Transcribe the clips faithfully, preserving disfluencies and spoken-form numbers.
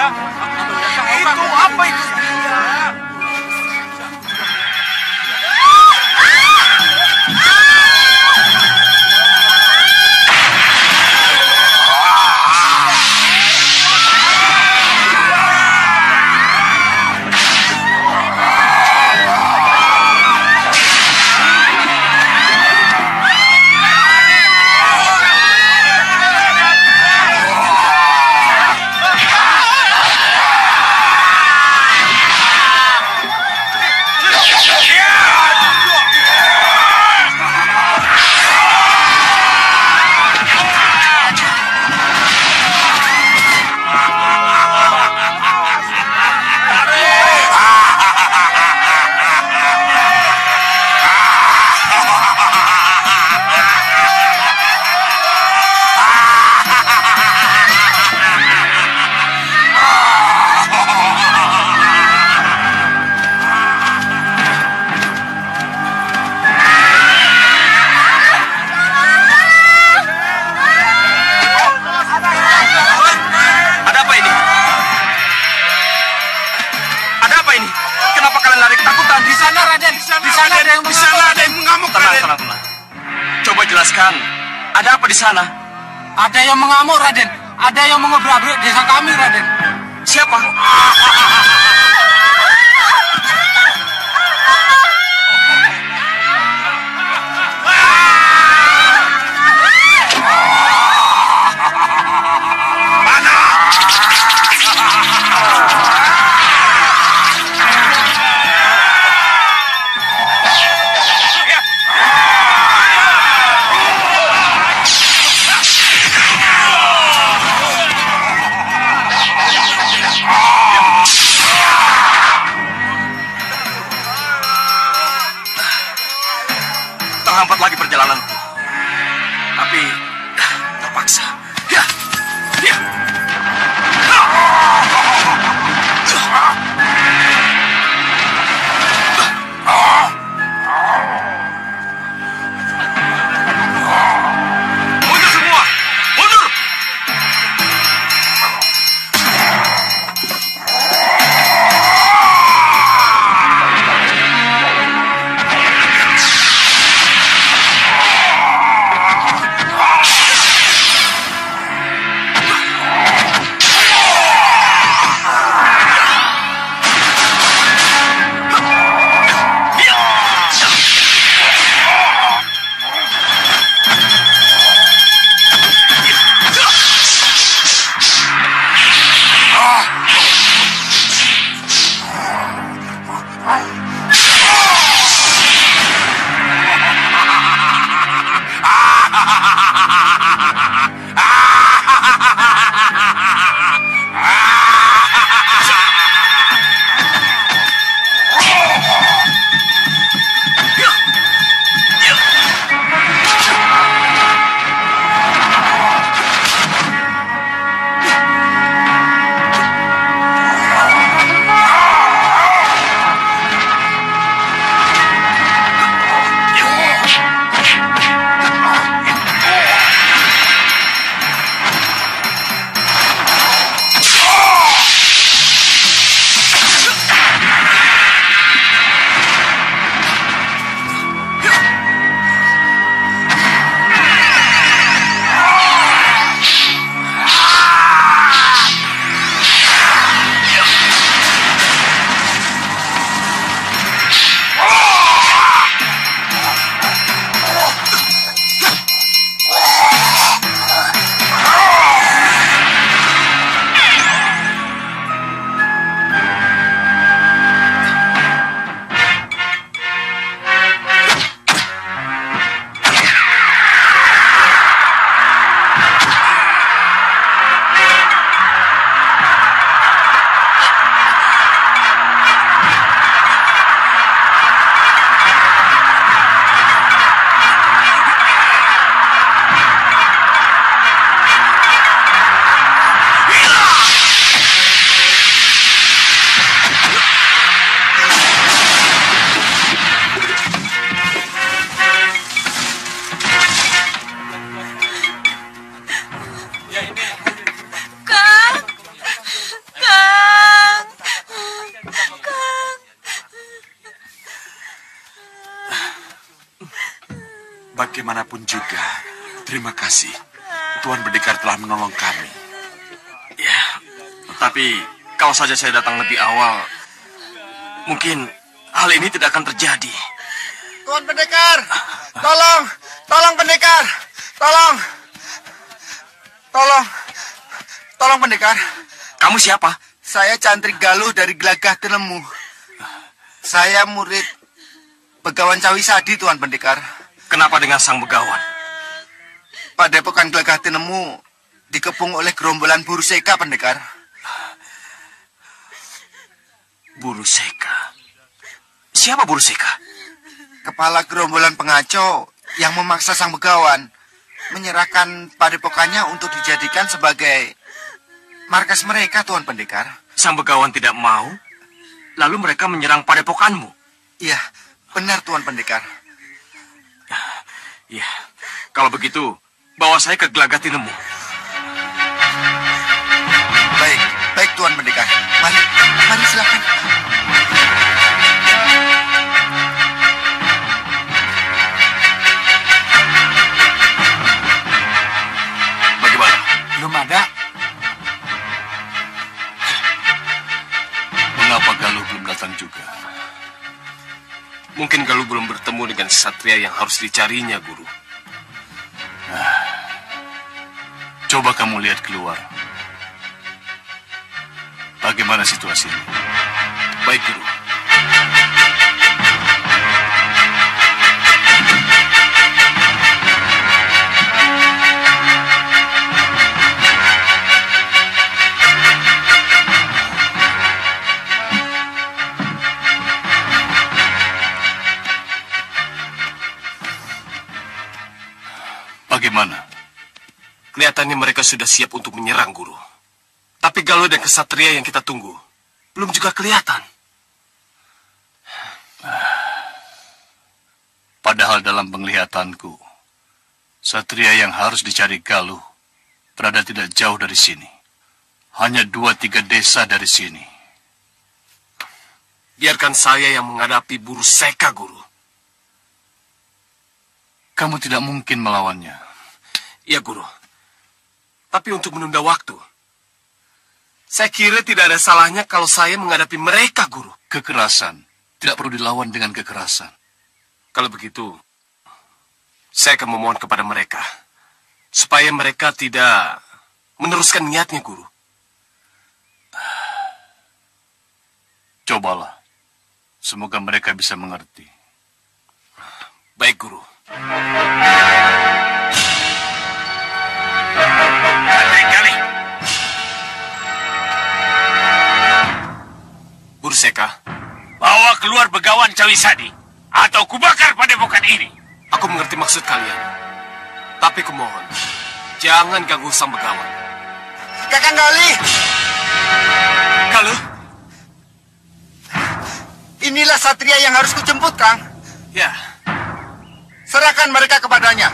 dia. Itu apa itu? Jelaskan, ada apa di sana? Ada yang mengamuk, Raden. Ada yang mengobrak-abrik desa kami, Raden. Siapa? Ah! bagaimanapun juga, terima kasih. Tuan Pendekar telah menolong kami. Ya, tapi kalau saja saya datang lebih awal, mungkin hal ini tidak akan terjadi. Tuan Pendekar, tolong, tolong Pendekar, tolong, tolong, tolong Pendekar. Kamu siapa? Saya Cantrik Galuh dari Gelagah Tinemu. Saya murid Begawan Cawisadi, Tuan Pendekar. Kenapa dengan sang begawan? Padepokan Gelagah Tinemu dikepung oleh gerombolan Buru Seka, Pendekar. Buru Seka? Siapa Buru Seka? Kepala gerombolan pengacau yang memaksa sang begawan menyerahkan padepokannya untuk dijadikan sebagai markas mereka, Tuan Pendekar. Sang begawan tidak mau, lalu mereka menyerang padepokanmu? Iya, benar Tuan Pendekar. Ya, kalau begitu, bawa saya ke Gelagah Tinemu. Baik, baik Tuan Pendekar. Mari, mari silakan. Bagaimana? Belum ada. Mengapa Galuh belum datang juga? Mungkin Galuh belum bertemu dengan satria yang harus dicarinya, Guru. Nah, coba kamu lihat keluar. Bagaimana situasinya? Baik, Guru. Bagaimana? Kelihatannya mereka sudah siap untuk menyerang, Guru. Tapi Galuh dan kesatria yang kita tunggu belum juga kelihatan. Padahal dalam penglihatanku, satria yang harus dicari Galuh berada tidak jauh dari sini. Hanya dua tiga desa dari sini. Biarkan saya yang menghadapi Buru Seka, Guru. Kamu tidak mungkin melawannya. Ya, Guru. Tapi untuk menunda waktu, saya kira tidak ada salahnya kalau saya menghadapi mereka, Guru. Kekerasan tidak perlu dilawan dengan kekerasan. Kalau begitu, saya akan memohon kepada mereka, supaya mereka tidak meneruskan niatnya, Guru. Cobalah. Semoga mereka bisa mengerti. Baik, Guru. Kali-kali. Buru Seka, Bawa keluar Begawan Cawisadi, atau kubakar padepokan ini. aku mengerti maksud kalian. Tapi kumohon, jangan ganggu sang begawan. Kakang Galih, Galuh? inilah satria yang harus kujemput, Kang. Ya, Serahkan mereka kepadanya.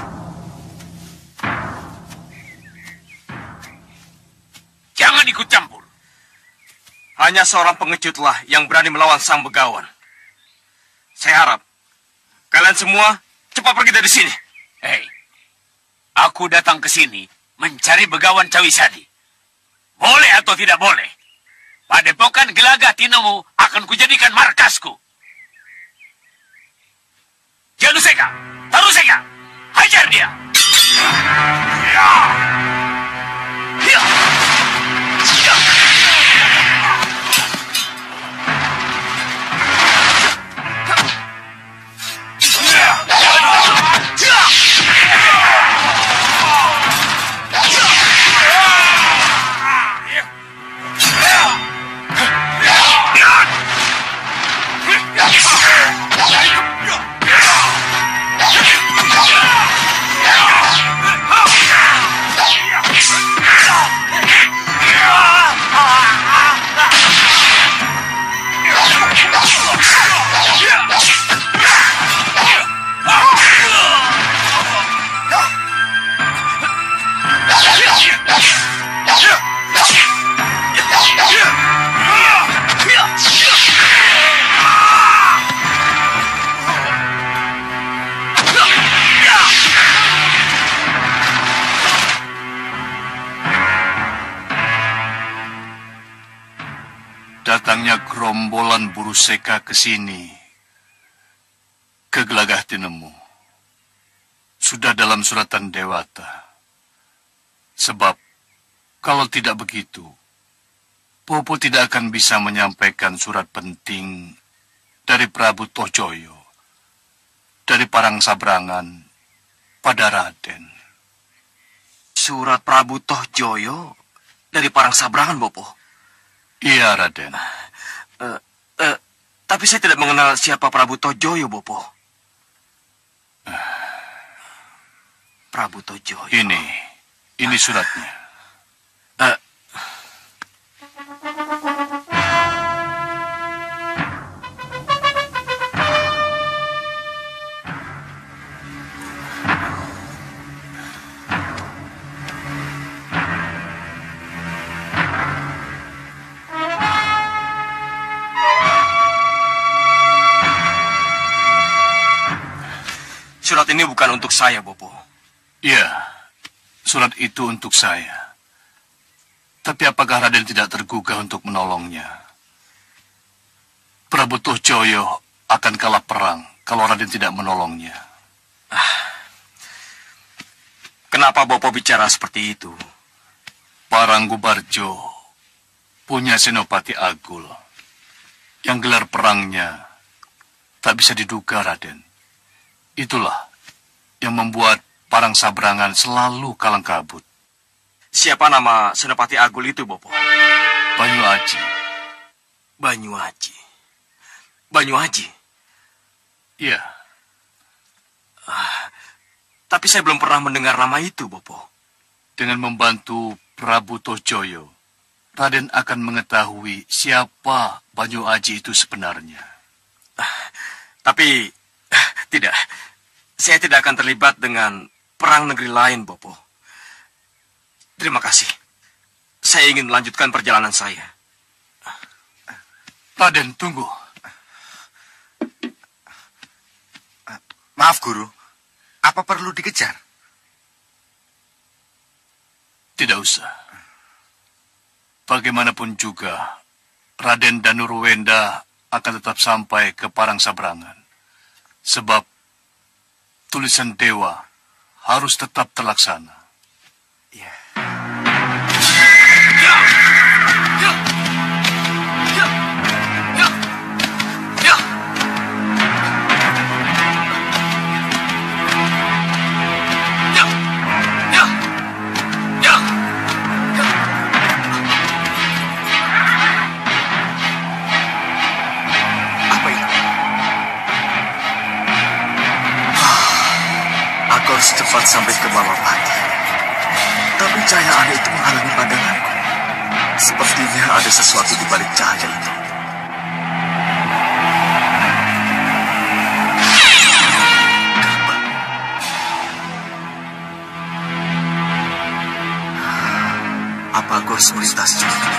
Jangan ikut campur. hanya seorang pengecutlah yang berani melawan sang begawan. Saya harap kalian semua cepat pergi dari sini. Hei, aku datang ke sini mencari Begawan Cawisadi. Boleh atau tidak boleh, padepokan Gelagah Tinemu akan kujadikan markasku. Janu Seka, Taru Seka, hajar dia. Ya. Ya. Ya. datangnya gerombolan Buruseka ke sini, ke Gelagah Tinemu, sudah dalam suratan Dewata. Sebab, kalau tidak begitu, Bopo tidak akan bisa menyampaikan surat penting dari Prabu Tohjoyo, dari Parang Sabrangan pada Raden. Surat Prabu Tohjoyo dari Parang Sabrangan, Bopo? Iya, Raden. Uh, uh, tapi saya tidak mengenal siapa Prabu Tohjoyo, Bopo. Prabu Tohjoyo. Ini, ini suratnya. Uh, Surat ini bukan untuk saya, Bopo. Iya, surat itu untuk saya. Tapi apakah Raden tidak tergugah untuk menolongnya? Prabu Tohjoyo akan kalah perang kalau Raden tidak menolongnya. Ah, kenapa Bopo bicara seperti itu? Parang Gubarjo punya Senopati Agul yang gelar perangnya tak bisa diduga, Raden. Itulah yang membuat Parang Sabrangan selalu kalang kabut. Siapa nama Senopati Agul itu, Bopo? Banyu Aji. Banyu Aji. Banyu Aji? Iya. Ah, tapi saya belum pernah mendengar nama itu, Bopo. Dengan membantu Prabu Tohjoyo, Raden akan mengetahui siapa Banyu Aji itu sebenarnya. Ah, tapi, tidak. Saya tidak akan terlibat dengan perang negeri lain, Bopo. Terima kasih. Saya ingin melanjutkan perjalanan saya. Raden, tunggu. Maaf, Guru. Apa perlu dikejar? Tidak usah. Bagaimanapun juga, Raden Danurwenda akan tetap sampai ke Parang Sabrangan. Sebab tulisan dewa harus tetap terlaksana. Iya. Apa itu? Aku harus cepat sampai ke Balapati. Tapi cahaya aneh itu menghalangi pandanganku. Sepertinya ada sesuatu di balik cahaya itu. Gabah. Apa aku harus melintas juga?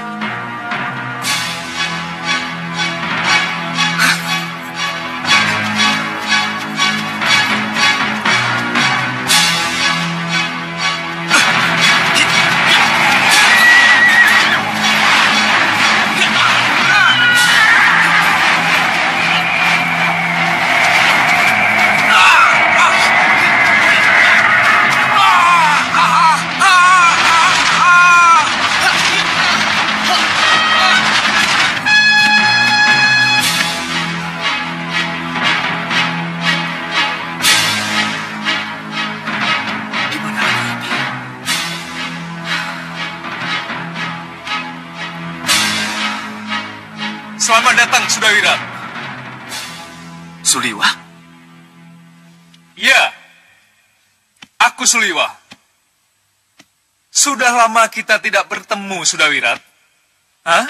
Selamat datang, Sudawira. Suliwa? Ya, aku Suliwa. Sudah lama kita tidak bertemu, Sudawirat. Hah?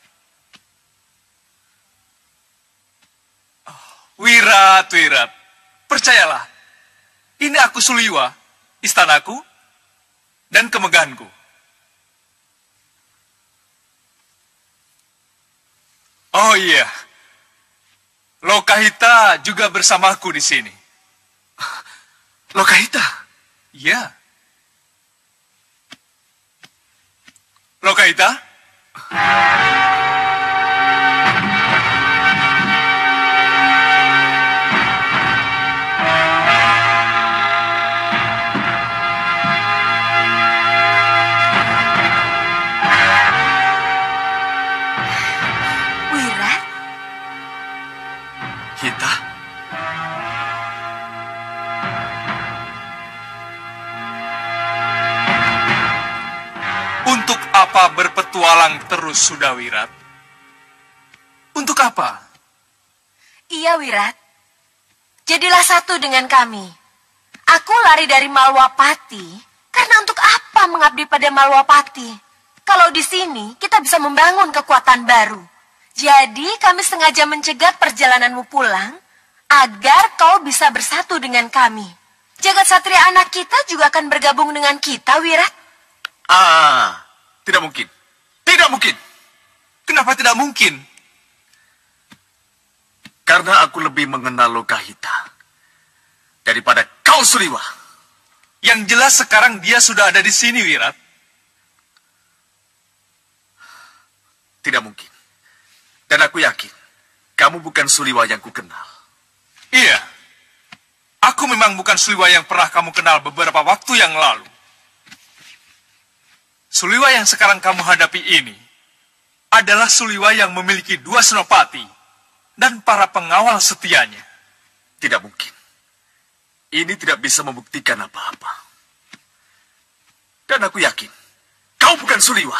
Oh, Wirat, Wirat. Percayalah, ini aku Suliwa, istanaku, dan kemegahanku. Oh iya, Lokahita juga bersamaku di sini. Lokahita? Iya. Lokahita? apa berpetualang terus, Sudawirat? Untuk apa? Iya, Wirat. Jadilah satu dengan kami. Aku lari dari Malwapati karena untuk apa mengabdi pada Malwapati? Kalau di sini kita bisa membangun kekuatan baru. Jadi kami sengaja mencegat perjalananmu pulang agar kau bisa bersatu dengan kami. Jagat Satria anak kita juga akan bergabung dengan kita, Wirat. Ah, tidak mungkin. Tidak mungkin. Kenapa tidak mungkin? Karena aku lebih mengenal Lokahita daripada kau, Suliwa. Yang jelas sekarang dia sudah ada di sini, Wirat. Tidak mungkin. Dan aku yakin, kamu bukan Suliwa yang kukenal. Iya. Aku memang bukan Suliwa yang pernah kamu kenal beberapa waktu yang lalu. Suliwa yang sekarang kamu hadapi ini adalah Suliwa yang memiliki dua senopati dan para pengawal setianya. Tidak mungkin. Ini tidak bisa membuktikan apa-apa. Dan aku yakin, kau bukan Suliwa.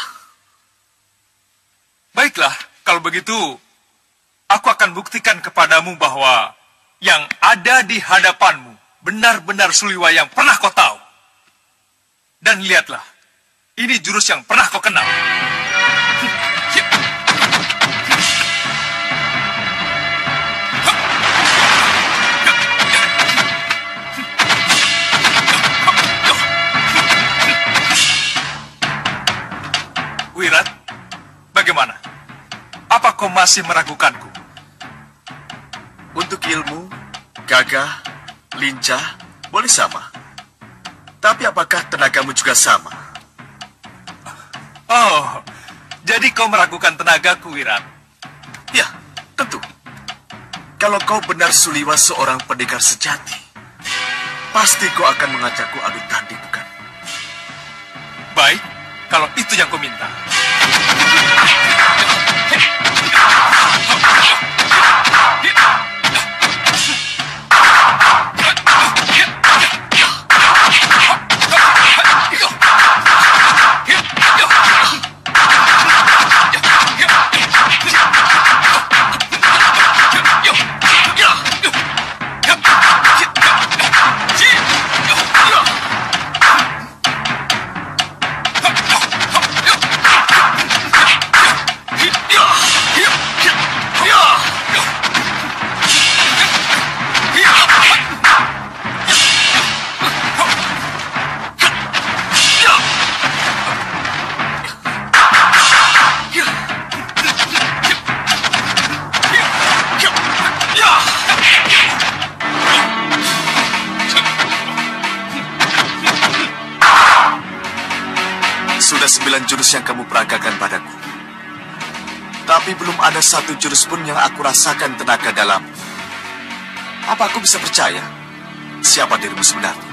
Baiklah, kalau begitu, aku akan buktikan kepadamu bahwa yang ada di hadapanmu benar-benar Suliwa yang pernah kau tahu. Dan lihatlah, ini jurus yang pernah kau kenal. Wirat, bagaimana? Apa kau masih meragukanku? Untuk ilmu, gagah, lincah, boleh sama. Tapi apakah tenagamu juga sama? Oh, jadi kau meragukan tenagaku, Wirat? Ya, tentu. Kalau kau benar Suliwa seorang pendekar sejati, pasti kau akan mengajakku adu tanding, bukan? Baik, kalau itu yang kau minta. Sudah sembilan jurus yang kamu peragakan padaku. Tapi belum ada satu jurus pun yang aku rasakan tenaga dalam. Apa aku bisa percaya? Siapa dirimu sebenarnya?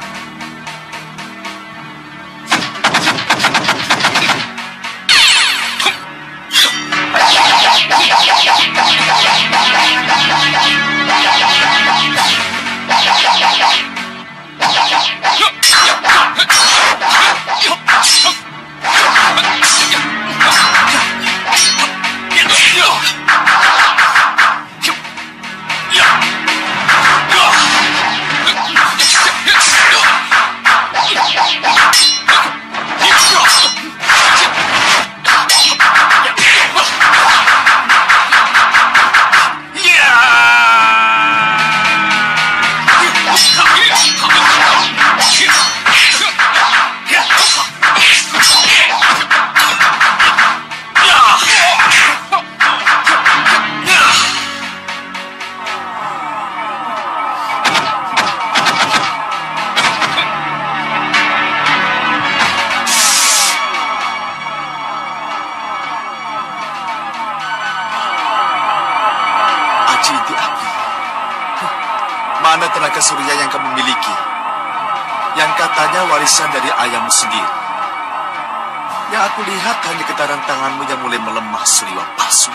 Mana tenaga surya yang kamu miliki? Yang katanya warisan dari ayahmu sendiri. Yang aku lihat hanya getaran tanganmu yang mulai melemah, Suliwa palsu.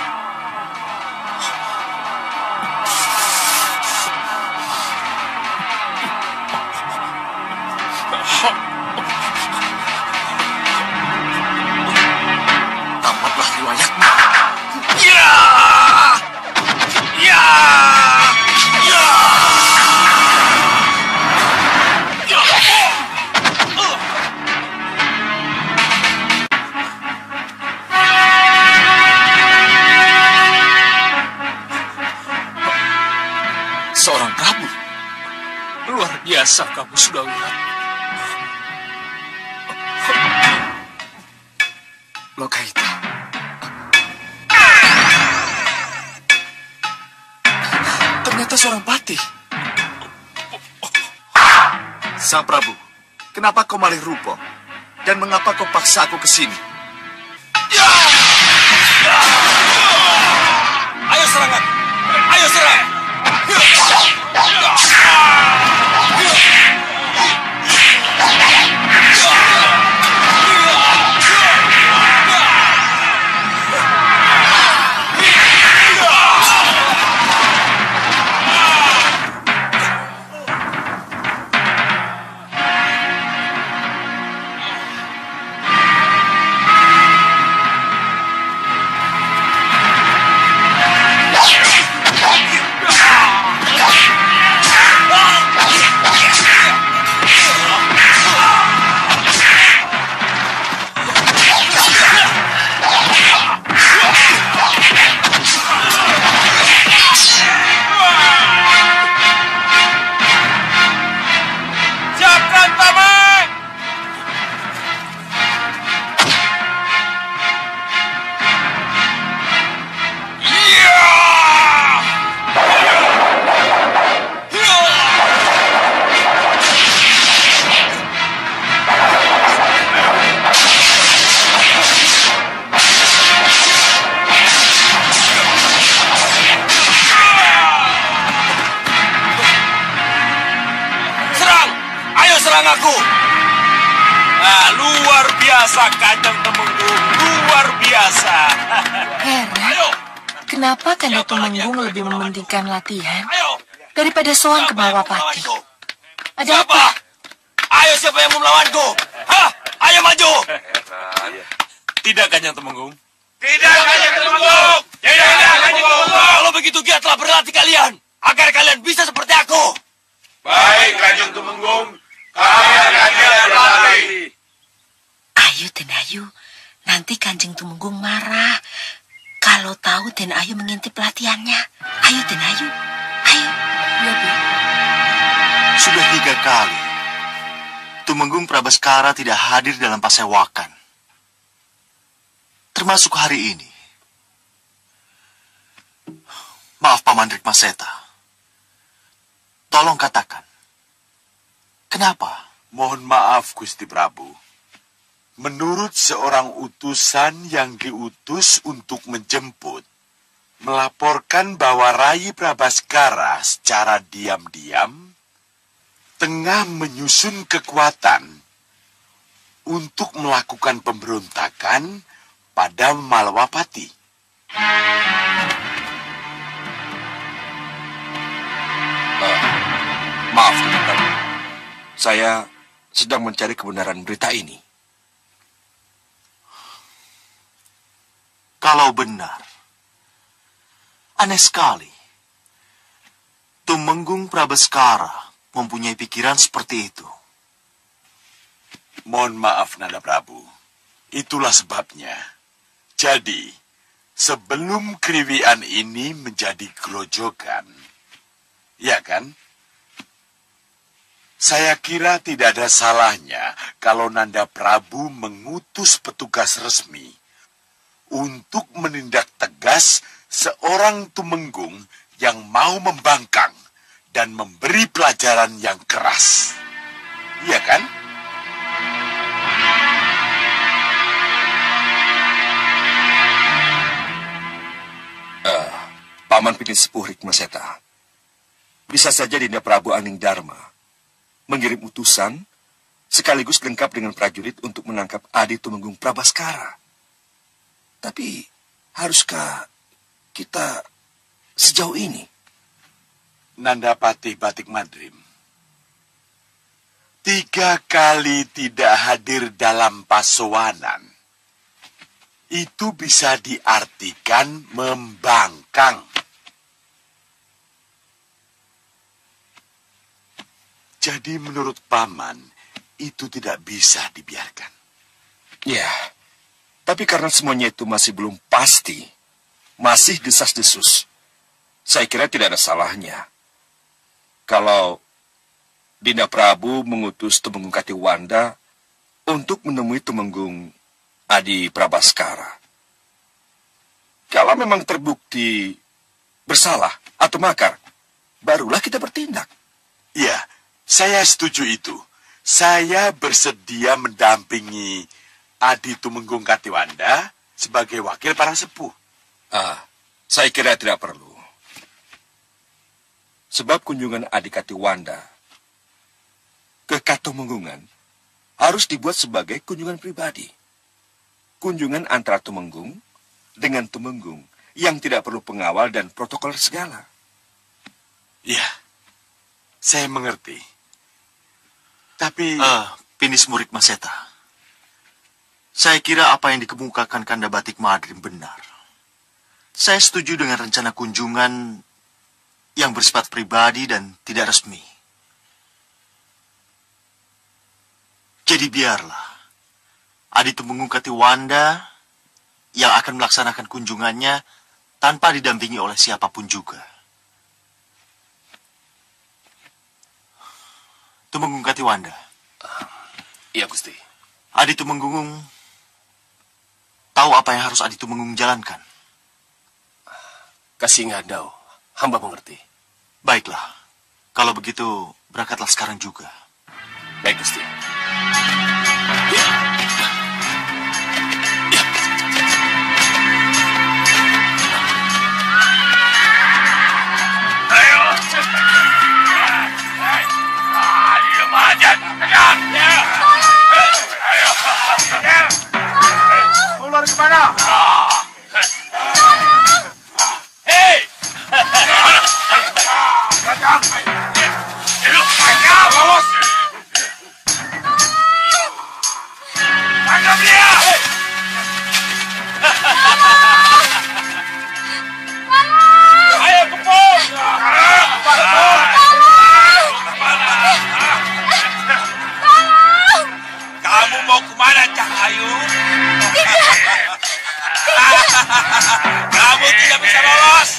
Basah kamu sudah, Wirat. Lokaita. Ternyata seorang patih. Sang Prabu, kenapa kau malih rupa? Dan mengapa kau paksa aku ke sini? Ayo serangan! Ayo serang! Aku. Nah, luar biasa Kanjeng Tumenggung, luar biasa. Heran, kenapa Kanda Tumenggung lebih mementingkan latihan daripada soan ke Malwapati? Ada apa? Ayo siapa yang mau melawanku? Hah? Ayo maju. Tidak Kanjeng Tumenggung. Tidak Kanjeng Tumenggung. Tidak Kanjeng Tumenggung. Kalau begitu giatlah berlatih kalian agar kalian bisa seperti aku. Baik Kanjeng Tumenggung. Kami akan berlatih. Ayo Den Ayu, nanti Kanjeng Tumenggung marah kalau tahu Den Ayu mengintip latihannya. Ayo Den Ayu, ayo. Ya, Bu. Sudah tiga kali Tumenggung Prabaskara tidak hadir dalam pasewakan, termasuk hari ini. Maaf Paman Rikmaseta, tolong katakan, kenapa? Mohon maaf, Gusti Prabu. Menurut seorang utusan yang diutus untuk menjemput, melaporkan bahwa Rai Prabaskara secara diam-diam tengah menyusun kekuatan untuk melakukan pemberontakan pada Malwapati. Uh, maaf, teman-teman. Saya sedang mencari kebenaran berita ini. Kalau benar, aneh sekali. Tumenggung Prabaskara mempunyai pikiran seperti itu. Mohon maaf, Nanda Prabu. Itulah sebabnya. Jadi, sebelum kriwian ini menjadi grojogan, ya kan? Saya kira tidak ada salahnya kalau Nanda Prabu mengutus petugas resmi untuk menindak tegas seorang Tumenggung yang mau membangkang dan memberi pelajaran yang keras. Iya kan? Uh, Paman Pini Sepuh Rikmaseta, bisa saja Dinda Prabu Aning Dharma mengirim utusan sekaligus lengkap dengan prajurit untuk menangkap Adi Tumenggung Prabaskara. Tapi haruskah kita sejauh ini? Nandapati Batik Madrim, tiga kali tidak hadir dalam pasowanan, itu bisa diartikan membangkang. Jadi menurut Paman, itu tidak bisa dibiarkan. Ya, tapi karena semuanya itu masih belum pasti, masih desas-desus, saya kira tidak ada salahnya kalau Dinda Prabu mengutus Tumenggung Katiwanda untuk menemui Tumenggung Adi Prabaskara. Kalau memang terbukti bersalah atau makar, barulah kita bertindak. Ya, saya setuju itu. Saya bersedia mendampingi Adi Tumenggung Katiwanda sebagai wakil para sepuh. Ah, saya kira tidak perlu. Sebab kunjungan Adi Katiwanda ke Katumenggungan harus dibuat sebagai kunjungan pribadi. Kunjungan antara Tumenggung dengan Tumenggung yang tidak perlu pengawal dan protokol segala. Ya, saya mengerti. Tapi... Uh, Pinis Murik Maseta. Saya kira apa yang dikemukakan Kanda Batik Madrim benar. Saya setuju dengan rencana kunjungan yang bersifat pribadi dan tidak resmi. Jadi biarlah Adi Tumenggung Katiwanda yang akan melaksanakan kunjungannya tanpa didampingi oleh siapapun juga. Tumenggung Katiwanda. Iya, Gusti. Adi Tumenggung tahu apa yang harus Adi Tumenggung jalankan. Kasih ngadau, hamba mengerti. Baiklah, kalau begitu berangkatlah sekarang juga. Baik, Gusti. Keluar kemana? Hei! Bawas! Tangkap dia! Ayo kepung! Kamu mau kemana, Cahayu? Tidak! Kamu tidak bisa lolos!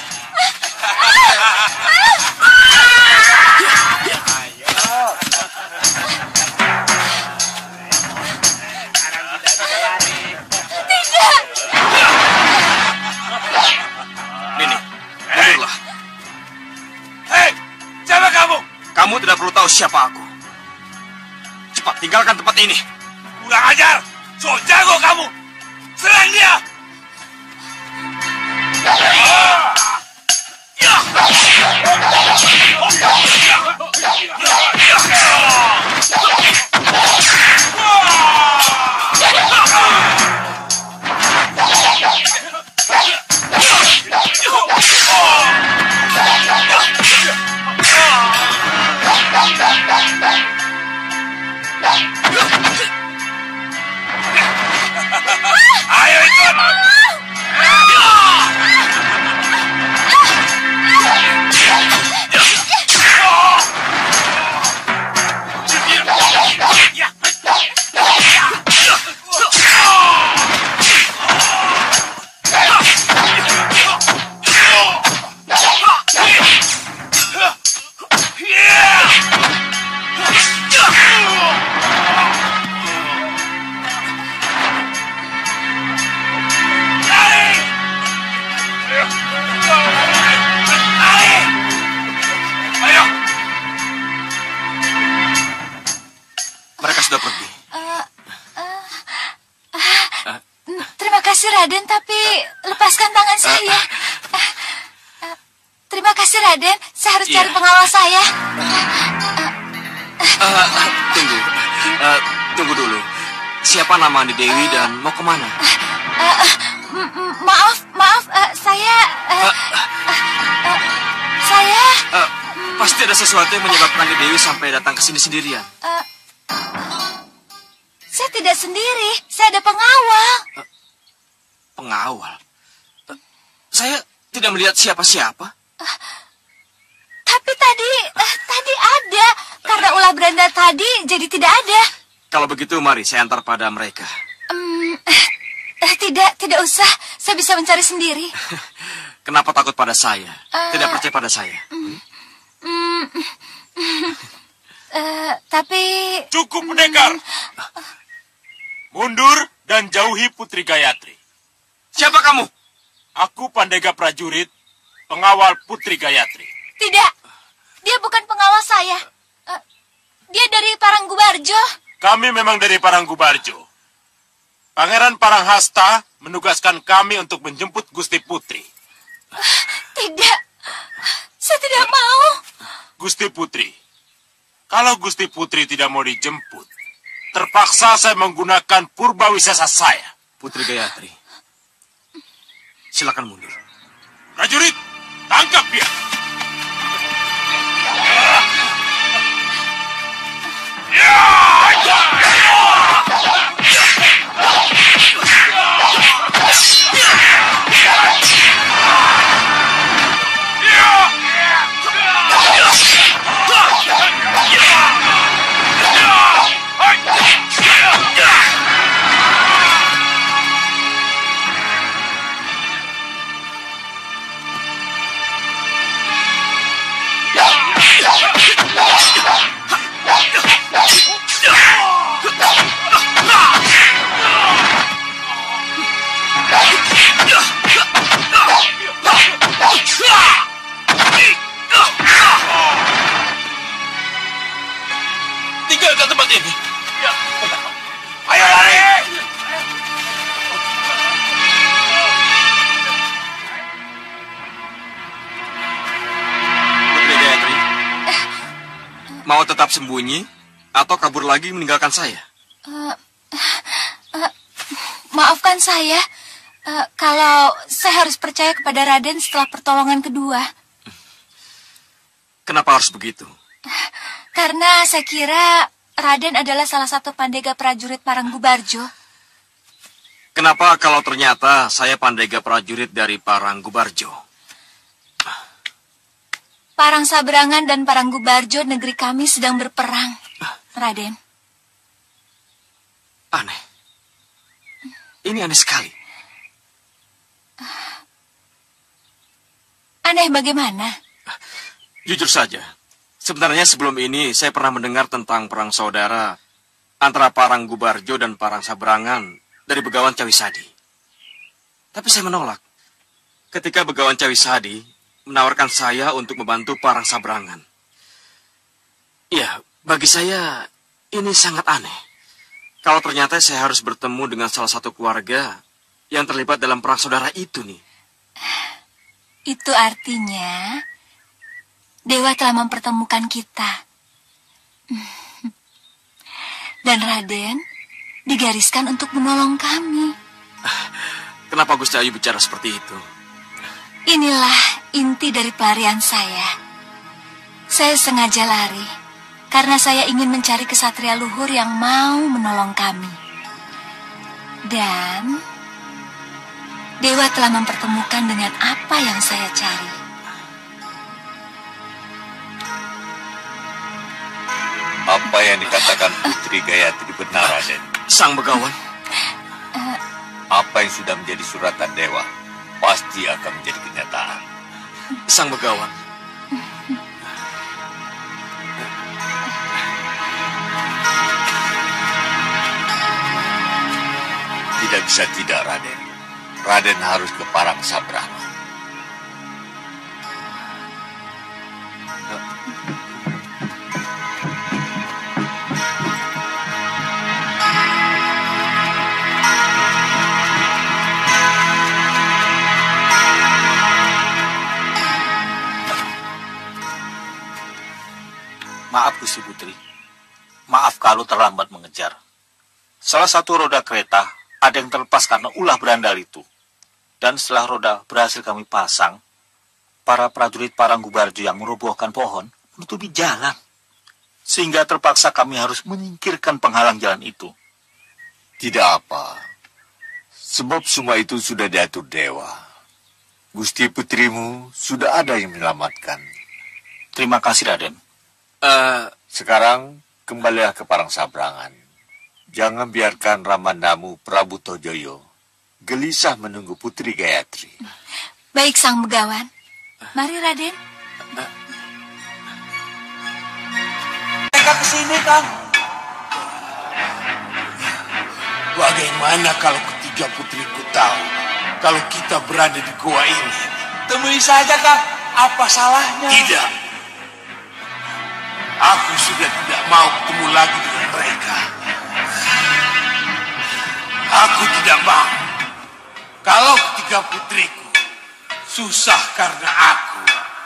Nini, mundurlah. Hei, siapa kamu? Kamu tidak perlu tahu siapa aku. Cepat tinggalkan tempat ini. Kurang ajar! So jago kamu! Serang dia! Ayo ikut! Raden, tapi lepaskan tangan saya. Uh, uh, uh, terima kasih, Raden. Saya harus cari yeah. pengawal saya. Uh, uh, uh, tunggu. Uh, tunggu dulu. Siapa nama Andi Dewi dan mau kemana? Uh, uh, uh, maaf, maaf. Uh, saya... Uh, uh, uh, saya... Uh, pasti ada sesuatu yang menyebabkan Andi Dewi sampai datang ke sini sendirian. Uh, saya tidak sendiri. Saya ada pengawal. Uh, Pengawal? Saya tidak melihat siapa-siapa. Uh, tapi tadi, uh, tadi ada. Karena ulah beranda tadi, jadi tidak ada. Kalau begitu, mari saya antar pada mereka. Um, uh, tidak, tidak usah. Saya bisa mencari sendiri. Kenapa takut pada saya? Uh, tidak percaya pada saya? Um, um, Uh, tapi... Cukup, pendekar. Mundur dan jauhi Putri Gayatri. Siapa kamu? Aku Pandega prajurit, pengawal Putri Gayatri. Tidak, dia bukan pengawal saya. Uh, dia dari Paranggubarjo. Kami memang dari Paranggubarjo. Pangeran Paranghasta menugaskan kami untuk menjemput Gusti Putri. Uh, tidak, saya tidak mau. Gusti Putri, kalau Gusti Putri tidak mau dijemput, terpaksa saya menggunakan purba wisesa saya. Putri Gayatri, silakan mundur. Prajurit, tangkap dia. Tinggalkan tempat ini. Ayo lari. Putri Gayatri, mau tetap sembunyi atau kabur lagi meninggalkan saya? Uh, uh, maafkan saya, uh, kalau saya harus percaya kepada Raden setelah pertolongan kedua. Kenapa harus begitu? Karena saya kira Raden adalah salah satu Pandega prajurit Paranggubarjo. Kenapa kalau ternyata saya Pandega prajurit dari Paranggubarjo? Parangsabrangan dan Paranggubarjo negeri kami sedang berperang, Raden. Aneh. Ini aneh sekali. Aneh bagaimana? Jujur saja, sebenarnya sebelum ini saya pernah mendengar tentang perang saudara antara Paranggubarjo dan Parangsabrangan dari Begawan Cawisadi. Tapi saya menolak ketika Begawan Cawisadi menawarkan saya untuk membantu Parangsabrangan. Ya, bagi saya ini sangat aneh. Kalau ternyata saya harus bertemu dengan salah satu keluarga yang terlibat dalam perang saudara itu nih. Itu artinya Dewa telah mempertemukan kita. Dan Raden digariskan untuk menolong kami. Kenapa Gusti Ayu bicara seperti itu? Inilah inti dari pelarian saya. Saya sengaja lari karena saya ingin mencari kesatria luhur yang mau menolong kami. Dan Dewa telah mempertemukan dengan apa yang saya cari. Apa yang dikatakan Putri Gayatri benar, Raden? Sang Begawan. Apa yang sudah menjadi suratan Dewa pasti akan menjadi kenyataan. Sang Begawan. Tidak bisa tidak, Raden. Raden harus ke Parangsabrangan. Maaf Gusti Putri, maaf kalau terlambat mengejar. Salah satu roda kereta ada yang terlepas karena ulah berandal itu. Dan setelah roda berhasil kami pasang, para prajurit Paranggubarjo yang merobohkan pohon menutupi jalan. Sehingga terpaksa kami harus menyingkirkan penghalang jalan itu. Tidak apa, sebab semua itu sudah diatur Dewa. Gusti Putrimu sudah ada yang menyelamatkan. Terima kasih Raden. Uh, Sekarang kembalilah ke Parangsabrangan. Jangan biarkan Ramandamu Prabu Tojoyo gelisah menunggu Putri Gayatri. Baik Sang Begawan. Mari Raden. mereka ke sini, Kang. Bagaimana kalau ketiga putriku tahu kalau kita berada di goa ini? Temui saja, Kang. Apa salahnya? Tidak. Aku sudah tidak mau ketemu lagi dengan mereka. Aku tidak mau. Kalau ketiga putriku susah karena aku.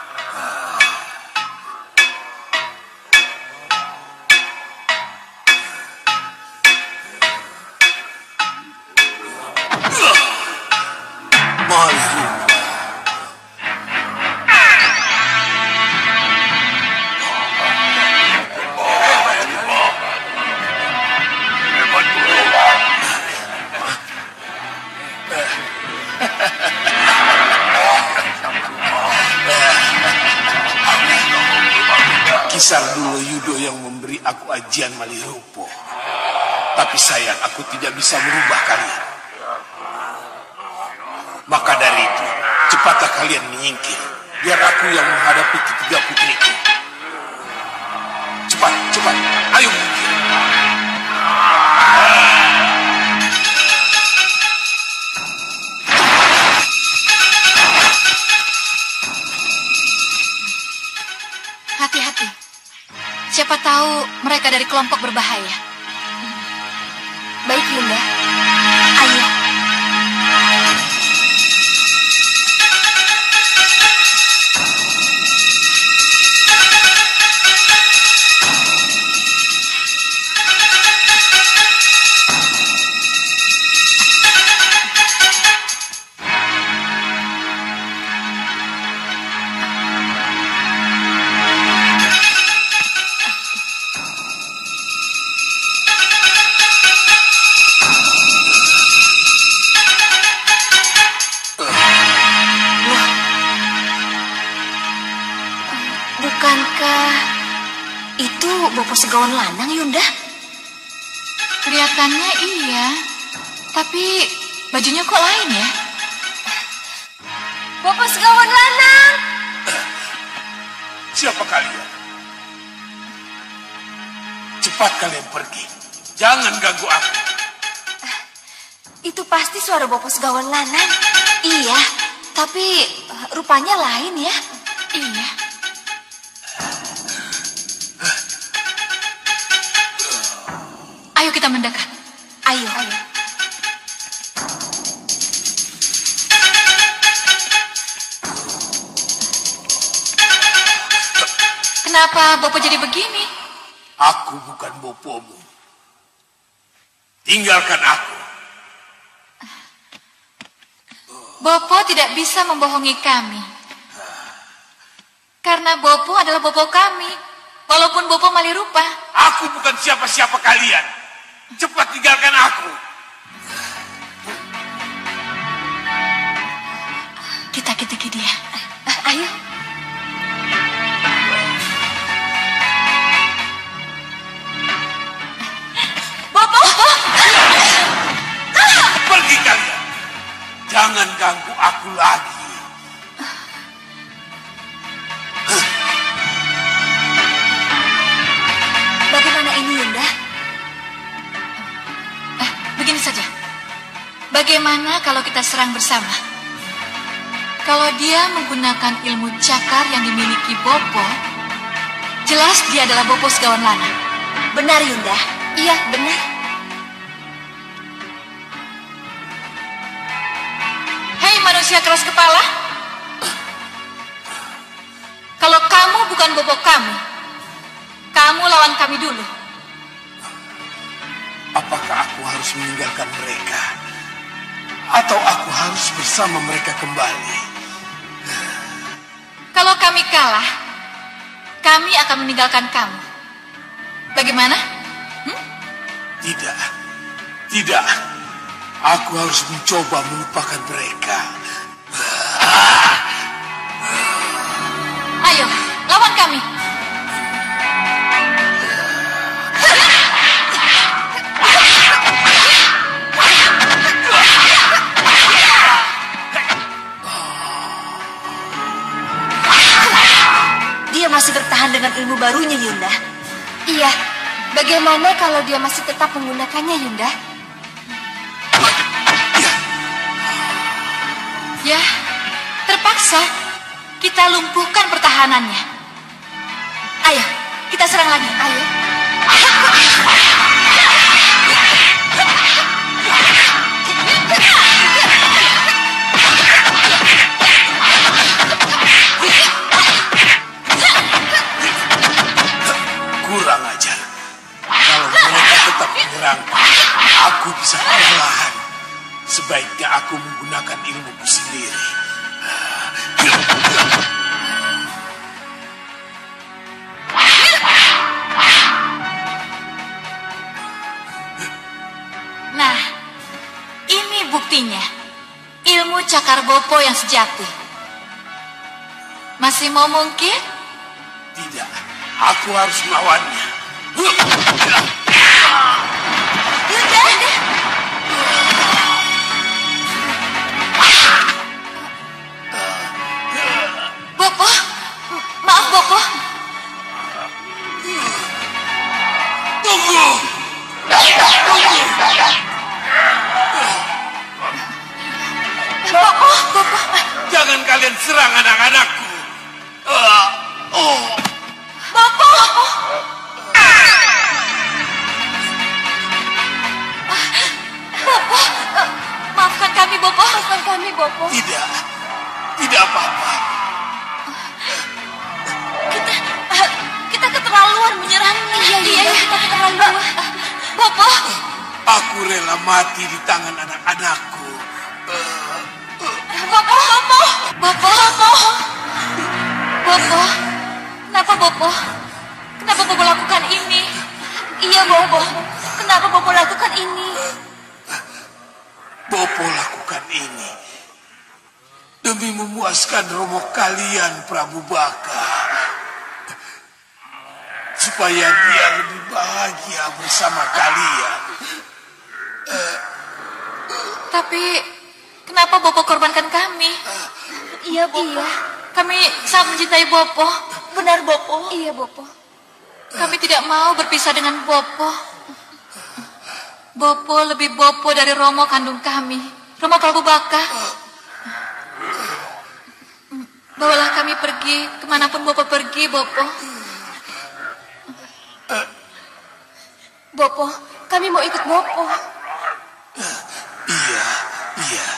Kisar dulu Yudo yang memberi aku ajian Malirupo. Tapi sayang, aku tidak bisa merubah kalian. Maka dari itu, cepatlah kalian menyingkir. Biar aku yang menghadapi ketiga putriku. Cepat, cepat, ayo menyingkir. Hati-hati. Siapa tahu mereka dari kelompok berbahaya. Baik, Yunda. Ayo. Bukankah itu Bopo Segawan Lanang, Yunda? Kelihatannya iya, tapi bajunya kok lain ya? Bopo Segawan Lanang! Siapa kalian? Cepat kalian pergi. Jangan ganggu aku. Itu pasti suara Bopo Segawan Lanang. Iya, tapi rupanya lain ya. Iya. Ayo kita mendekat. Ayo. Ayo. Kenapa Bopo jadi begini? Aku bukan bopomu. Tinggalkan aku. Bopo tidak bisa membohongi kami. Karena Bopo adalah Bopo kami. Walaupun Bopo Malirupa. Aku bukan siapa-siapa kalian. Cepat tinggalkan aku. Kita kitiki dia. Ayo. Bopo! Pergi kalian. Jangan ganggu aku lagi. Bagaimana ini, Yunda? Eh, begini saja. Bagaimana kalau kita serang bersama? Kalau dia menggunakan ilmu cakar yang dimiliki Bopo, jelas dia adalah Bopo Segawan Lanang. Benar, Yunda. Iya, benar. Hei manusia keras kepala. Kalau kamu bukan Bopo kami, kamu lawan kami dulu. Apakah aku harus meninggalkan mereka? Atau aku harus bersama mereka kembali? Kalau kami kalah, kami akan meninggalkan kamu. Bagaimana? Hmm? Tidak. Tidak. Aku harus mencoba melupakan mereka. Ayo, lawan kami. Dia masih bertahan dengan ilmu barunya, Yunda. Iya, bagaimana kalau dia masih tetap menggunakannya, Yunda? Ya, terpaksa kita lumpuhkan pertahanannya. Ayo, kita serang lagi. Ayo. Kurang ajar. Kalau mereka tetap menyerang, aku bisa kewalahan. Sebaiknya aku menggunakan ilmuku sendiri. Nah, ini buktinya. Ilmu cakar bopo yang sejati. Masih mau mungkin? Tidak, aku harus melawannya. Yunda! Bopo, maaf Bopo. Tunggu! Bopo, Bopo. Jangan kalian serang anak-anakku. Uh, oh. Bopo. Bopo, maafkan kami Bopo. Maafkan kami Bopo. Tidak, tidak apa-apa. Kita, kita keterlaluan menyerangnya. Iya, iya, iya, kita keterlaluan. Bopo. Aku rela mati di tangan anak-anakku. Bopo, Bopo. Bopo, Bopo. Bopo, kenapa Bopo? Kenapa Bopo lakukan ini? Iya, Bopo. Kenapa Bopo lakukan ini? Bopo lakukan ini demi memuaskan romo kalian, Prabu Baka. Supaya dia lebih bahagia bersama kalian. Tapi, kenapa Bopo korbankan kami? Iya, Bopo. Iya. Kami sangat mencintai Bopo. Benar, Bopo. Iya, Bopo. Kami tidak mau berpisah dengan Bopo. Bopo lebih Bopo dari Romo kandung kami. Romo Prabu Baka. Bawalah kami pergi kemanapun Bopo pergi, Bopo. Bopo, kami mau ikut Bopo. Iya, iya.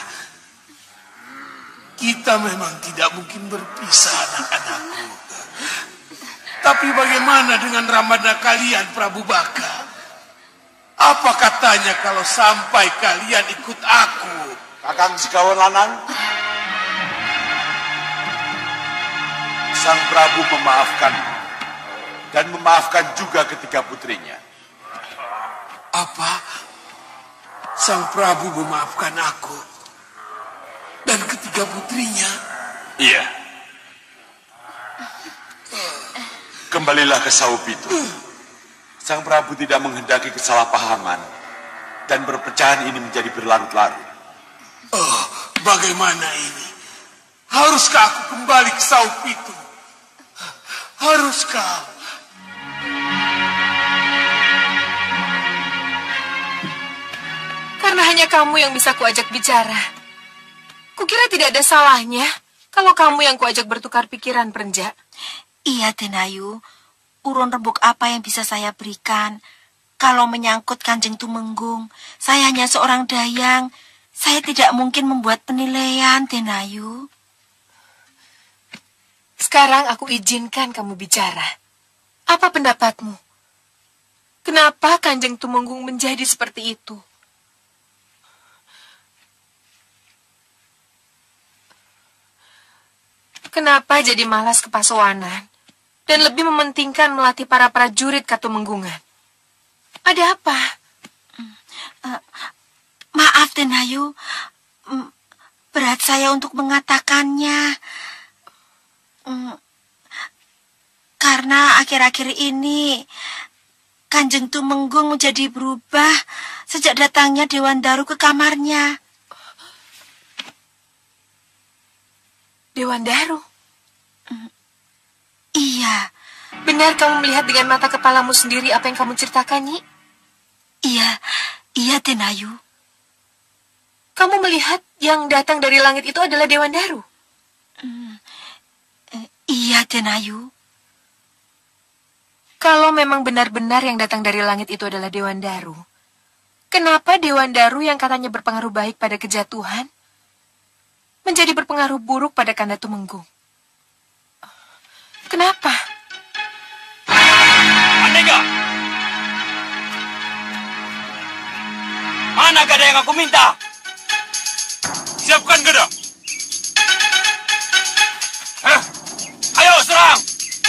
Kita memang tidak mungkin berpisah, anak-anakku. Tapi bagaimana dengan Ramadhan kalian, Prabu Baka? Apa katanya kalau sampai kalian ikut aku? Kakang Sekawan Lanang, Sang Prabu memaafkan dan memaafkan juga ketiga putrinya. Apa? Sang Prabu memaafkan aku dan ketiga putrinya? Iya. Kembalilah ke Saupitu. Sang Prabu tidak menghendaki kesalahpahaman dan perpecahan ini menjadi berlarut-larut. Oh, bagaimana ini? Haruskah aku kembali ke Saupitu? Haruskah? Karena hanya kamu yang bisa kuajak bicara. Kukira tidak ada salahnya kalau kamu yang kuajak bertukar pikiran, Perenja. Iya, Denayu. Urun rembuk apa yang bisa saya berikan? Kalau menyangkut Kanjeng Tumenggung, saya hanya seorang dayang. Saya tidak mungkin membuat penilaian, Denayu. Sekarang aku izinkan kamu bicara. Apa pendapatmu? Kenapa Kanjeng Tumenggung menjadi seperti itu? Kenapa jadi malas kepasowanan dan lebih mementingkan melatih para prajurit Katumenggungan? Ada apa? Uh, maaf, Denayu. Berat saya untuk mengatakannya. Um, karena akhir-akhir ini Kanjeng Tumenggung menjadi berubah sejak datangnya Dewan Daru ke kamarnya. Dewan Daru? Iya, Benar kamu melihat dengan mata kepalamu sendiri apa yang kamu ceritakan, Nyi? Iya, iya Tenayu. Kamu melihat yang datang dari langit itu adalah Dewan Daru? Hmm, eh, iya Tenayu. Kalau memang benar-benar yang datang dari langit itu adalah Dewan Daru, kenapa Dewan Daru yang katanya berpengaruh baik pada kejatuhan menjadi berpengaruh buruk pada Kanda Tumenggung? Kenapa? Andega! Mana gada yang aku minta? Siapkan gada. Eh, ayo serang!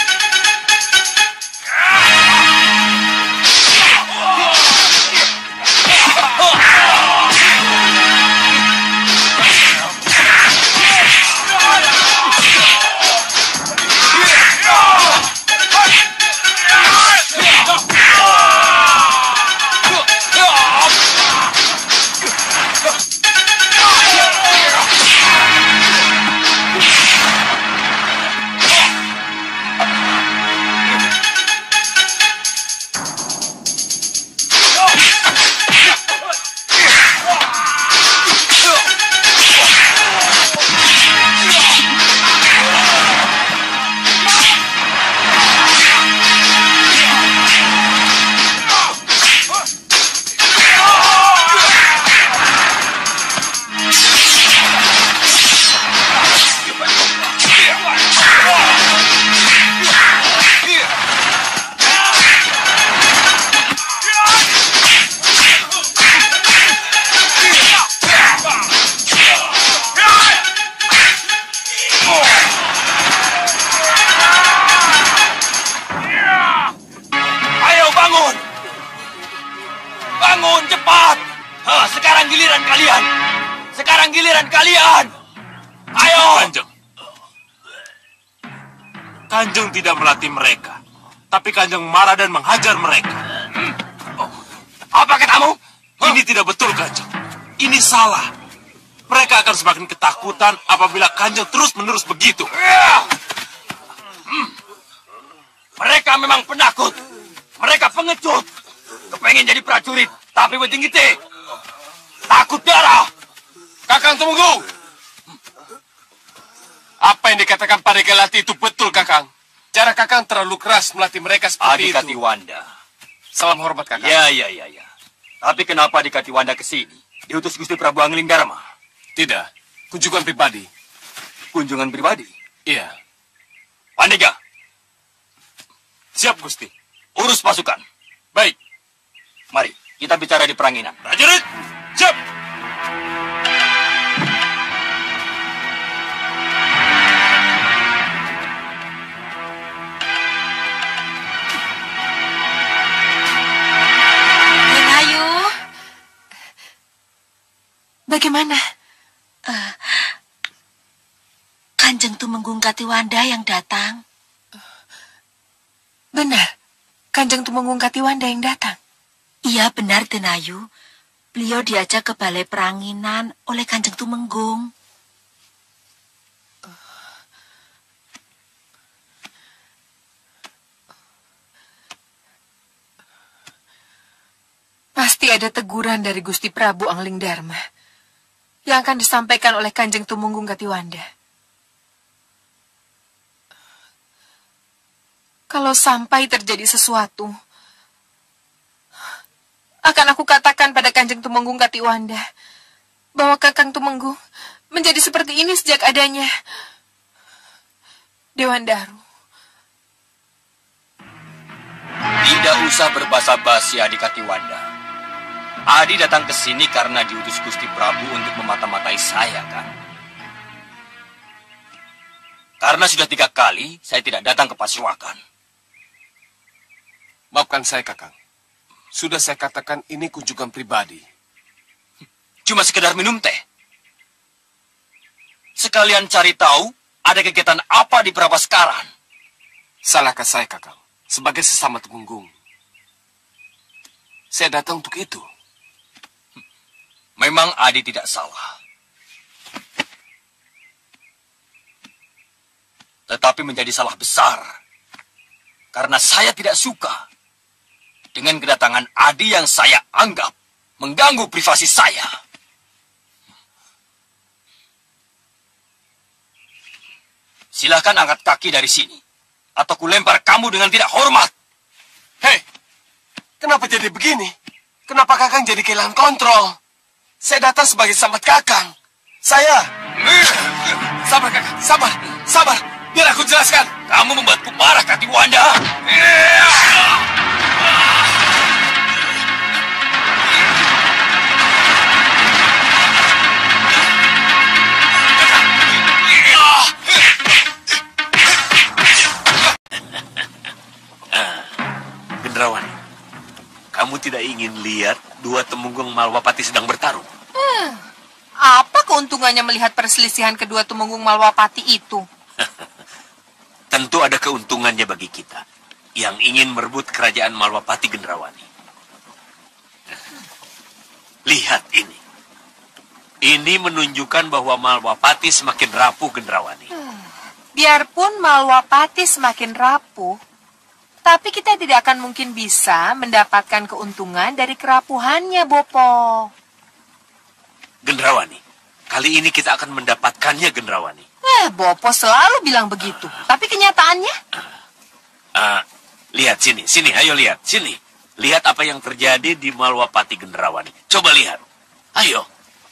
Bangun cepat! Hah, sekarang giliran kalian! Sekarang giliran kalian! Ayo! Kanjeng. Kanjeng tidak melatih mereka. Tapi Kanjeng marah dan menghajar mereka. Oh, apa katamu? Ini tidak betul, Kanjeng. Ini salah. Mereka akan semakin ketakutan apabila Kanjeng terus-menerus begitu. Hmm. Mereka memang penakut. Mereka pengecut. Kepengen jadi prajurit, tapi betinggite. Takut darah. Kakang Tumenggung. Apa yang dikatakan Pak Regalati itu betul, Kakang. Cara Kakang terlalu keras melatih mereka seperti Adikati itu. Wanda. Salam hormat, Kakang. Ya, ya, ya, ya. Tapi kenapa Adikati Wanda ke sini? Diutus Gusti Prabu Angling Dharma? Tidak, kunjungan pribadi. Kunjungan pribadi? Iya. Pandega. Siap, Gusti. Urus pasukan. Baik. Mari, kita bicara di peranginan. Prajurit, siap. Tenayu. Bagaimana? Uh, Kanjeng Tumenggung Katiwanda yang datang. Benar, Kanjeng Tumenggung Katiwanda yang datang. Iya benar, Tenayu. Beliau diajak ke balai peranginan oleh Kanjeng Tumenggung. Pasti ada teguran dari Gusti Prabu Angling Dharma yang akan disampaikan oleh Kanjeng Tumenggung Katiwanda. Kalau sampai terjadi sesuatu, akan aku katakan pada Kanjeng Tumenggung Katiwanda bahwa Kakang Tumenggung menjadi seperti ini sejak adanya Dewan Daru. Tidak usah berbasa-basi, Adikati Wanda. Adi datang ke sini karena diutus Gusti Prabu untuk memata-matai saya, kan? Karena sudah tiga kali saya tidak datang ke Pasewakan. Maafkan saya, Kakang. Sudah saya katakan ini kunjungan pribadi. Cuma sekedar minum teh. Sekalian cari tahu ada kegiatan apa di Prabaskaran. Salahkah saya, Kakang? Sebagai sesama Tumenggung. Saya datang untuk itu. Memang Adi tidak salah. Tetapi menjadi salah besar karena saya tidak suka dengan kedatangan Adi yang saya anggap mengganggu privasi saya. Silahkan angkat kaki dari sini, atau kulempar kamu dengan tidak hormat. Hei, kenapa jadi begini? Kenapa Kakang jadi kehilangan kontrol? Saya datang sebagai sahabat Kakang. Saya... Sabar, Kakang. Sabar. Sabar. Biar aku jelaskan. Kamu membuatku marah, Katiwanda. Gendrawan, kamu tidak ingin lihat dua temenggung Malwapati sedang bertarung? Hmm, apa keuntungannya melihat perselisihan kedua temenggung Malwapati itu? Tentu ada keuntungannya bagi kita yang ingin merebut kerajaan Malwapati, Gendrawani. Lihat ini. Ini menunjukkan bahwa Malwapati semakin rapuh, Gendrawani. Hmm, biarpun Malwapati semakin rapuh, tapi kita tidak akan mungkin bisa mendapatkan keuntungan dari kerapuhannya, Bopo. Gendrawani, kali ini kita akan mendapatkannya, Gendrawani. Eh, Bopo selalu bilang begitu. Tapi kenyataannya? Uh, lihat sini, sini, ayo lihat, sini. Lihat apa yang terjadi di Malwapati, Gendrawani. Coba lihat. Ayo.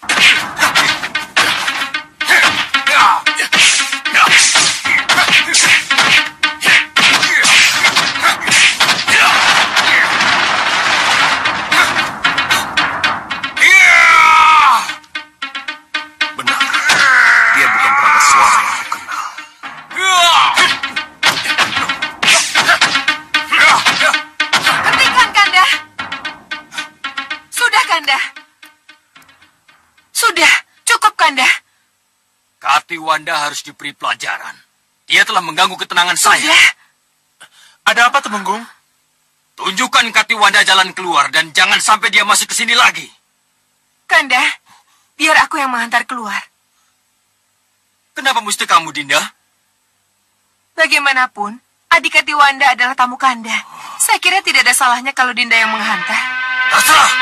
Katiwanda harus diberi pelajaran. Dia telah mengganggu ketenangan saya. Sudah. Ada apa, Temenggung? Tunjukkan Katiwanda jalan keluar dan jangan sampai dia masuk ke sini lagi. Kanda, biar aku yang menghantar keluar. Kenapa mesti kamu, Dinda? Bagaimanapun, adik Katiwanda adalah tamu Kanda. Saya kira tidak ada salahnya kalau Dinda yang menghantar. Terserah.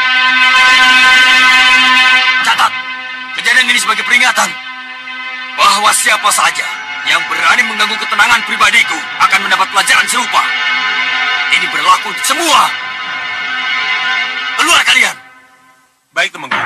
Catat, kejadian ini sebagai peringatan bahwa siapa saja yang berani mengganggu ketenangan pribadiku akan mendapat pelajaran serupa. Ini berlaku untuk semua. Keluar kalian. Baik, Temenggung.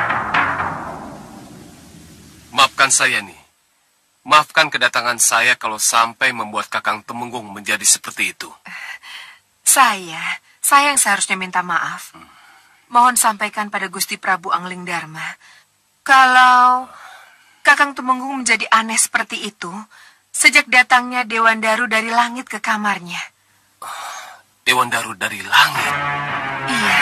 Maafkan saya nih. Maafkan kedatangan saya kalau sampai membuat Kakang Temenggung menjadi seperti itu. Saya, saya yang seharusnya minta maaf. Mohon sampaikan pada Gusti Prabu Angling Dharma, kalau Kakang Temenggung menjadi aneh seperti itu sejak datangnya Dewan Daru dari langit ke kamarnya. Dewan Daru dari langit? Iya.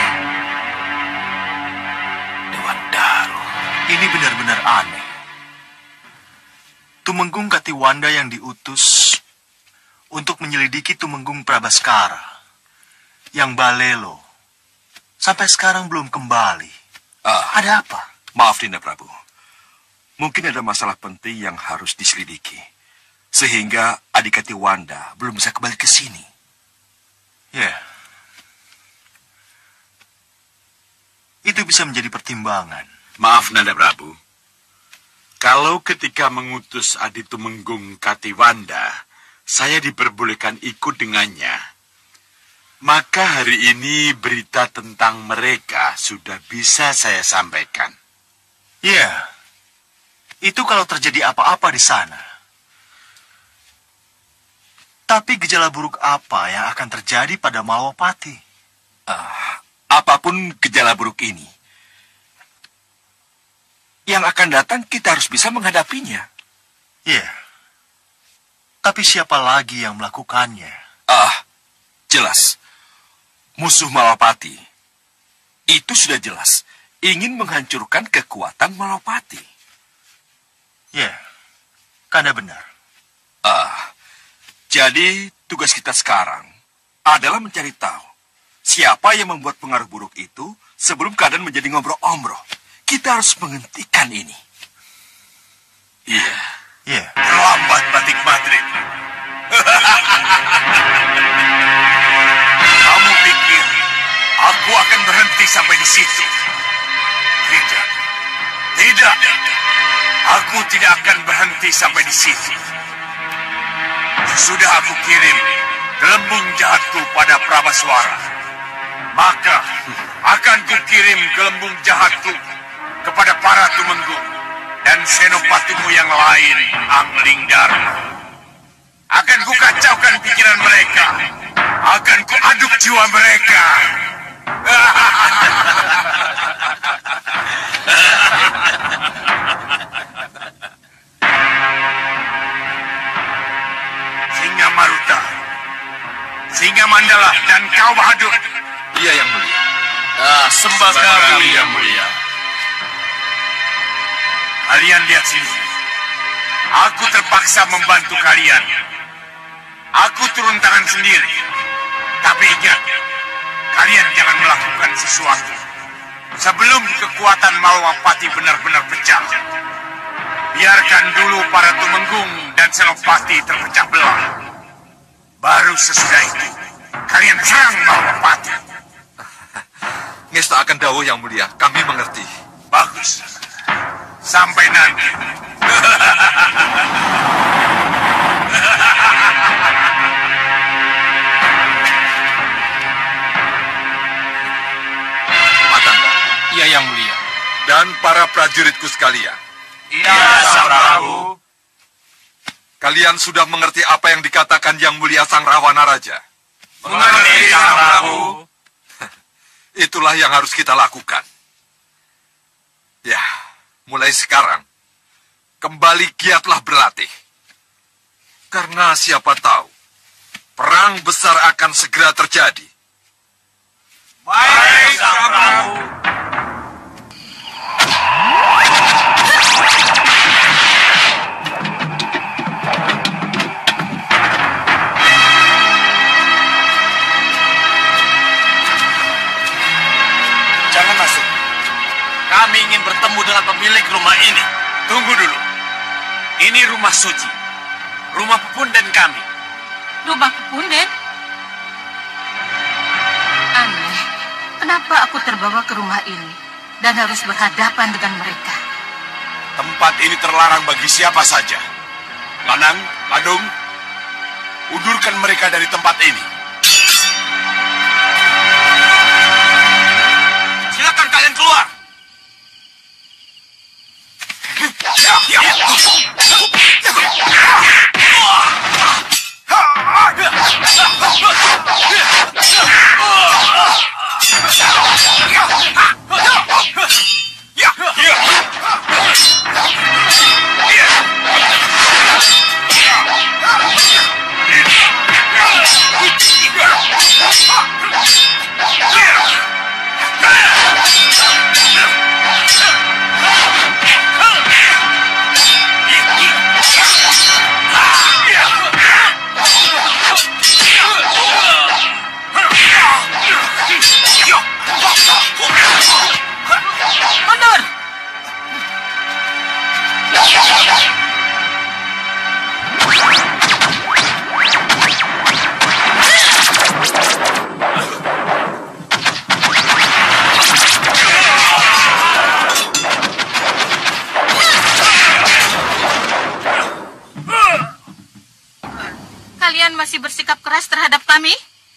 Dewan Daru. Ini benar-benar aneh. Tumenggung Katiwanda yang diutus untuk menyelidiki Tumenggung Prabaskara yang Balelo sampai sekarang belum kembali. Ah, Ada apa? maaf, Dinda Prabu. Mungkin ada masalah penting yang harus diselidiki. Sehingga Adikati Wanda belum bisa kembali ke sini. Ya. Yeah. Itu bisa menjadi pertimbangan. Maaf, Nanda Prabu. Kalau ketika mengutus Adi Tumenggung Katiwanda, saya diperbolehkan ikut dengannya, maka hari ini berita tentang mereka sudah bisa saya sampaikan. Ya. Yeah. Itu kalau terjadi apa-apa di sana. Tapi gejala buruk apa yang akan terjadi pada Malwapati? Uh, apapun gejala buruk ini, yang akan datang kita harus bisa menghadapinya. Ya. Yeah. Tapi siapa lagi yang melakukannya? Ah, jelas. Musuh Malwapati. Itu sudah jelas. Ingin menghancurkan kekuatan Malwapati. Ya, yeah, Kanda benar. Ah, jadi tugas kita sekarang adalah mencari tahu siapa yang membuat pengaruh buruk itu sebelum keadaan menjadi ngobrol-ombroh. Kita harus menghentikan ini. Iya. Yeah. Iya. Yeah. Terlambat Batik Madrid. aku akan berhenti sampai di situ. Tidak. Tidak. Aku tidak akan berhenti sampai di situ. Sudah aku kirim gelembung jahatku pada Prabaswara. Maka akan kukirim gelembung jahatku kepada para Tumenggung dan senopatimu yang lain, Angling Dharma. Akan kukacaukan pikiran mereka. Akan kuaduk jiwa mereka. Singa Maruta, Singa Mandala, dan kau Bahadur. Iya, Yang Mulia. Ah, sembah kami, Yang Mulia. Kalian lihat sini. Aku terpaksa membantu kalian. Aku turun tangan sendiri. Tapi ingat, kalian jangan melakukan sesuatu sebelum kekuatan Malwapati benar-benar pecah. Biarkan dulu para Tumenggung dan Senopati terpecah belah. Baru sesudah itu, kalian serang Malwapati. Ngesta akan dawuh, Yang Mulia. Kami mengerti. Bagus. Sampai nanti. Matangga. Iya, Yang Mulia. Dan para prajuritku sekalian. Iya, Sang Prabu. Kalian sudah mengerti apa yang dikatakan Yang Mulia Sang Rawana Raja? Mengerti, Sang Prabu. Itulah yang harus kita lakukan. Ya, mulai sekarang, kembali giatlah berlatih. Karena siapa tahu, perang besar akan segera terjadi. Baik, Sang Prabu. Jangan masuk. Kami ingin bertemu dengan pemilik rumah ini. Tunggu dulu. Ini rumah suci. Rumah Pepunden kami. Rumah Pepunden? Aneh. Kenapa aku terbawa ke rumah ini dan harus berhadapan dengan mereka? Tempat ini terlarang bagi siapa saja. Lanang, Ladung, udurkan mereka dari tempat ini. Silakan kalian keluar. Mundur! Kalian masih bersikap keras terhadap kami?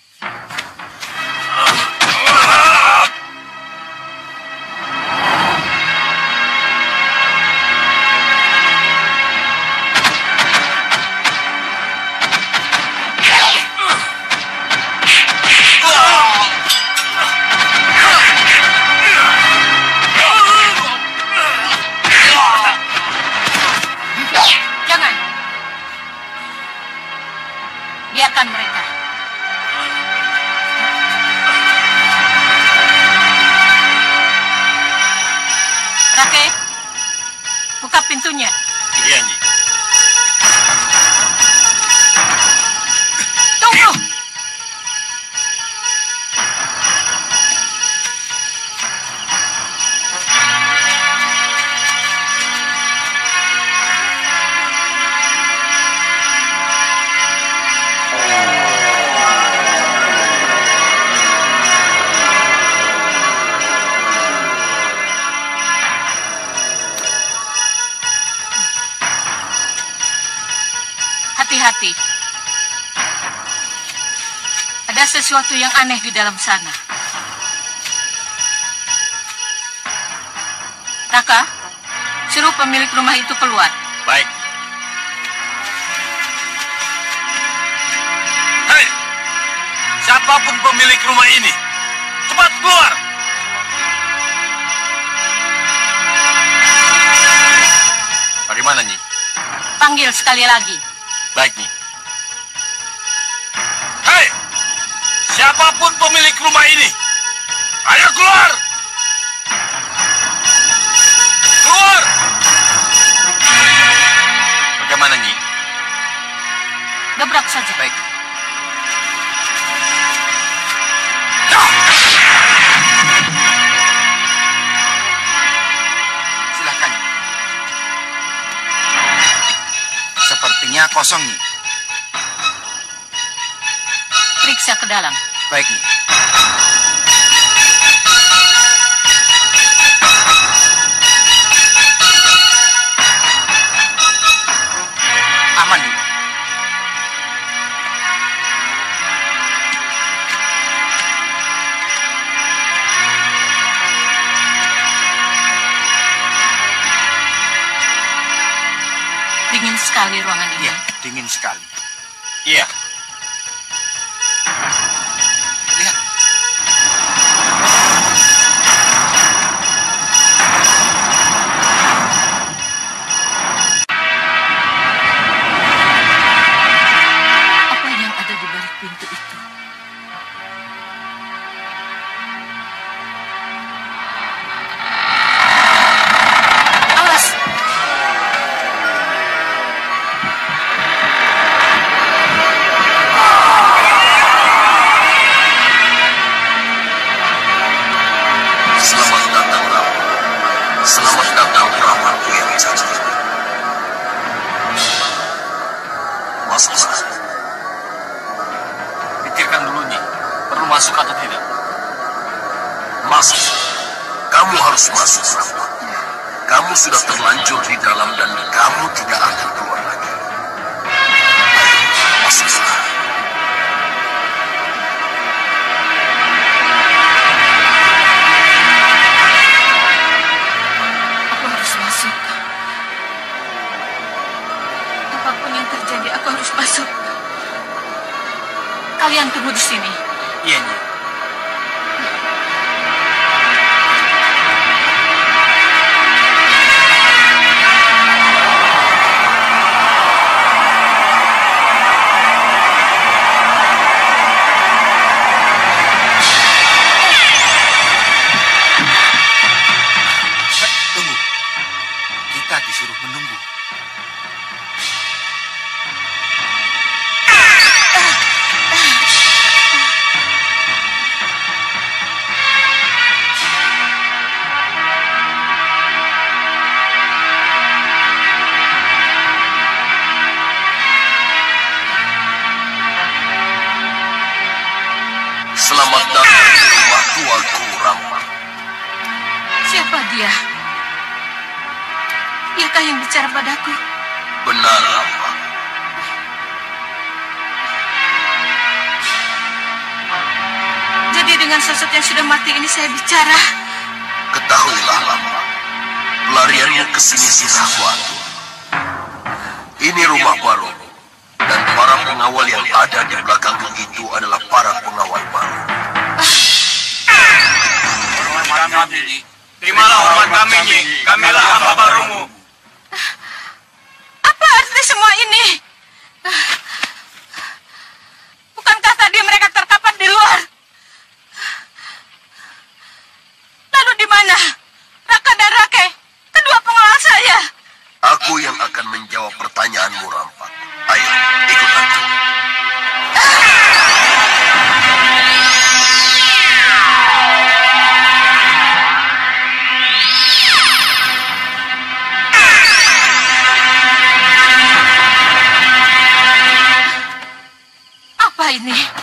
Jangan. Biarkan mereka. Rake, buka pintunya. Iya, Nyi. Tunggu. Hati-hati. Ada sesuatu yang aneh di dalam sana. Raka, suruh pemilik rumah itu keluar. Baik. Hei, siapapun pemilik rumah ini, cepat keluar. Bagaimana, Nyi? Panggil sekali lagi. Baik, Nyi. Hei, siapapun pemilik rumah ini, ayo keluar. Keluar. Bagaimana, Nyi? Gebrak saja. Baik. Silahkan. Sepertinya kosong, Nyi. Periksa ke dalam. Baik, Nyi. Aman, Nyi. Dingin sekali ruangan ini. Iya, dingin sekali. Iya. Lihat. Apa yang ada di balik pintu itu? Awas! Selamat datang, Rama. Selamat datang, Ramaku yang cacat. Masuklah. Pikirkan dulu, Nyi. Perlu masuk atau tidak? Masuk. Kamu harus masuk, Rama. Kamu sudah terlanjur di dalam dan kamu tidak akan keluar lagi. Ayo, masuklah. Aku harus masuk. Apapun yang terjadi, aku harus masuk. Kalian tunggu di sini. Iya, Nyi. Tunggu. Kita disuruh menunggu. Selamat datang di rumah tuaku, Rama. Siapa dia? Diakah yang bicara padaku? Benar, Rama. Jadi dengan sosok yang sudah mati ini saya bicara. Ketahuilah, Rama. Pelarianmu ke sini sudah kuatur. Ini rumah baru. Dan para pengawal yang ada di belakangmu itu adalah para pengawal baru. Terimalah hormat kami, Nyi. Kamilah hamba barumu. Apa arti semua ini? Bukankah tadi mereka terkapar di luar? Lalu di mana Raka dan Rake, kedua pengawal saya? Aku yang akan menjawab pertanyaanmu, Rampak. Ayo, ikut aku. Apa ini?